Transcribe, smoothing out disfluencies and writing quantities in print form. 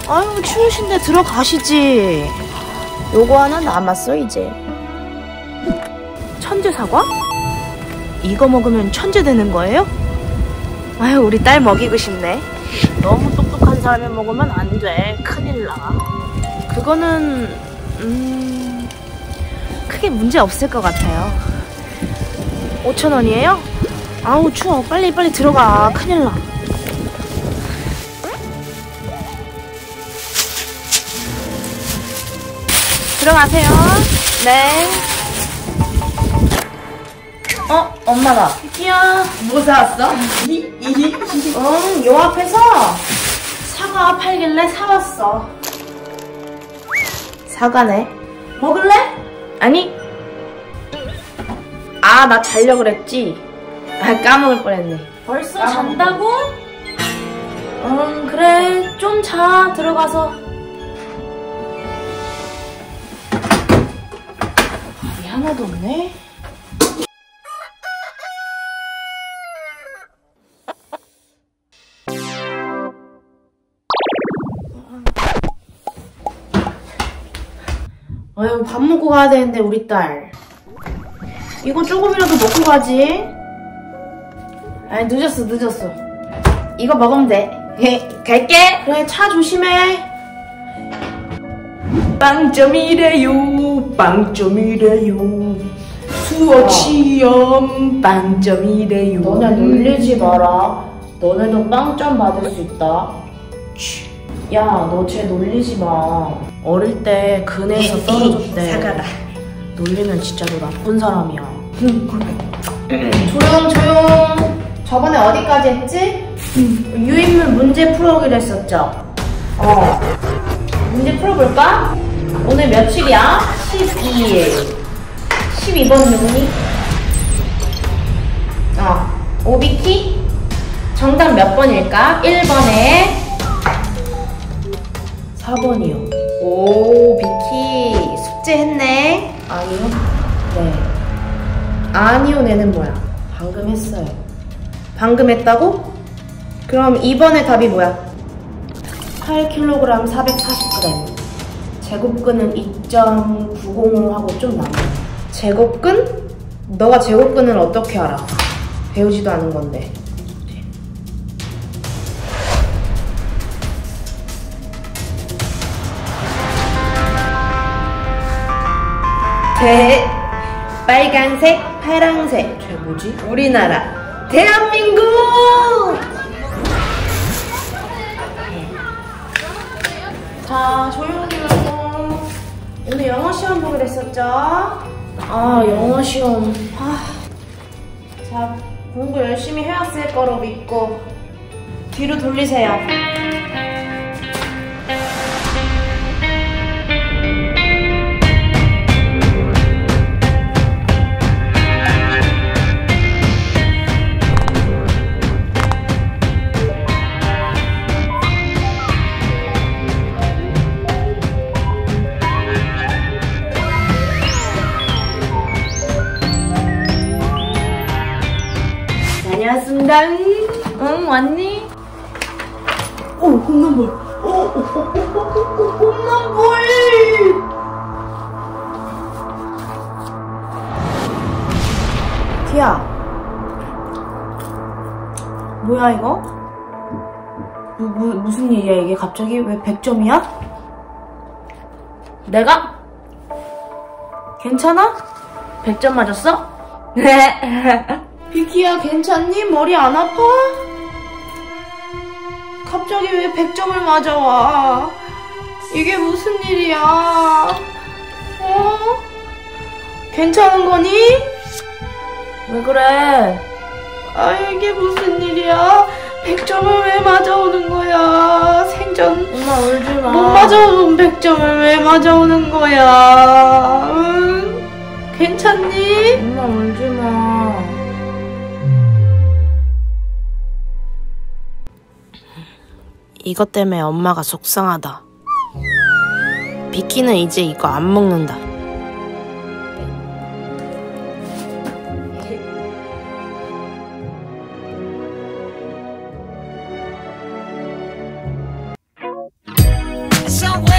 아유, 추우신데 들어가시지. 요거 하나 남았어, 이제. 천재 사과? 이거 먹으면 천재 되는 거예요? 아유, 우리 딸 먹이고 싶네. 너무 똑똑한 사람이 먹으면 안 돼. 큰일 나. 그거는 크게 문제 없을 것 같아요. 5,000원이에요? 아우, 추워. 빨리 들어가. 큰일 나. 들어가세요. 네. 엄마다. 비키야. 뭐 사왔어? 요 앞에서 사과 팔길래 사왔어. 사과네. 먹을래? 아니. 아, 나 자려고 그랬지? 아, 까먹을 뻔했네. 벌써 잔다고? 그래. 좀 자. 들어가서. 밥이 하나도 없네. 아유, 밥 먹고 가야 되는데, 우리 딸. 이거 조금이라도 먹고 가지. 아니, 늦었어. 이거 먹으면 돼. 갈게. 그래, 차 조심해. 빵점이래요. 수학 시험 빵점이래요. 너네 놀리지 마라. 너네도 빵점 받을 수 있다. 야, 너 쟤 놀리지 마. 어릴 때 근에서 떨어졌대. 사과다. 놀리면 진짜 너 나쁜 사람이야. 조용. 저번에 어디까지 했지? 유인물 문제 풀어오기로 했었죠? 문제 풀어볼까? 오늘 며칠이야? 12일. 12번 누구니? 오비키? 정답 몇 번일까? 1번에 4번이요. 오, 비키 숙제했네. 아니요. 네. 아니요, 내는 뭐야? 방금 했어요. 방금 했다고? 그럼 2번의 답이 뭐야? 8kg 440g. 제곱근은 2.905하고 좀 남아. 제곱근? 너가 제곱근을 어떻게 알아? 배우지도 않은 건데. 빨간색, 파랑색. 쟤 뭐지? 우리나라 대한민국! 자, 조용히 하고. 오늘 영어 시험 보기로 했었죠? 영어 시험. 자, 공부 열심히 해왔을 거로 믿고 뒤로 돌리세요. 다녀왔습니다. 응, 왔니? 홈런볼. 홈런볼. 티야. 뭐야, 이거? 무슨 일이야, 이게 갑자기? 왜 100점이야? 내가? 괜찮아? 100점 맞았어? 네. 비키야, 괜찮니? 머리 안 아파? 갑자기 왜 100점을 맞아와? 이게 무슨 일이야? 괜찮은 거니? 왜 그래? 이게 무슨 일이야? 100점을 왜 맞아오는 거야? 생전 엄마 울지 마. 못 맞아오는 100점을 왜 맞아오는 거야? 괜찮니? 엄마 울지 마. 이것 때문에 엄마가 속상하다. 비키는 이제 이거 안 먹는다. somewhere